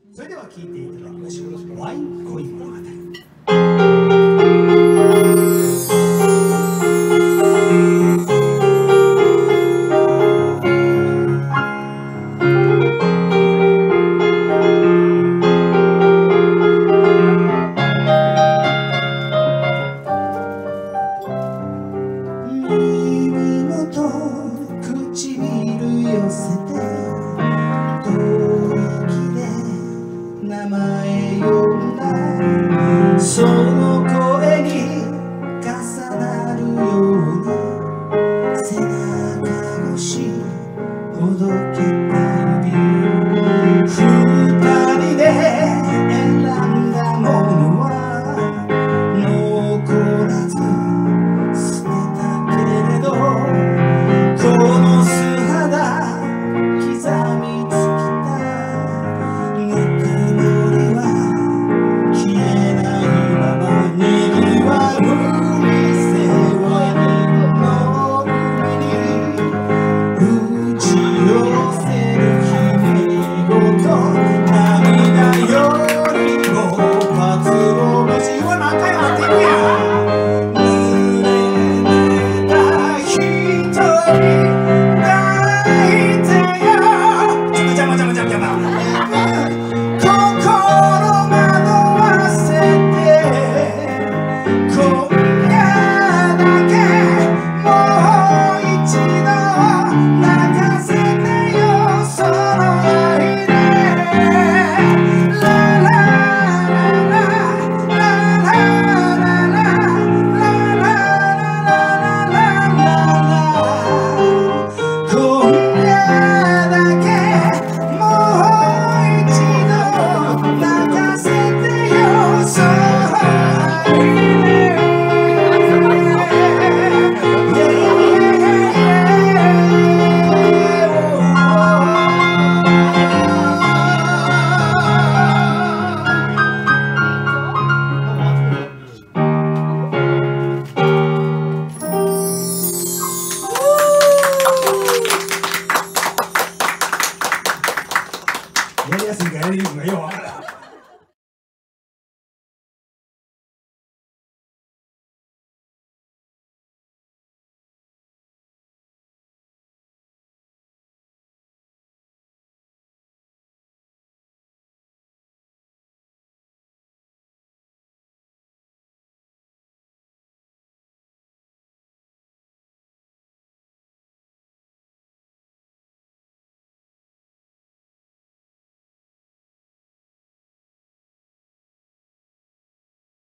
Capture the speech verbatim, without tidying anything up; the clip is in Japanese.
それでは聴いていただきましょう。ワイン恋物語。耳元唇寄せて吐息で名前呼んだ、その声に重なるように背中越しほどけた指、二人で選んだものは残らず捨てたけれど、この素肌刻みつきたぬくもりは消えないまま、にぎわう店の海に打ち寄せる君ごと、涙よりもかつお節は何回もやってるやん。やりやすいかやりにくいかよう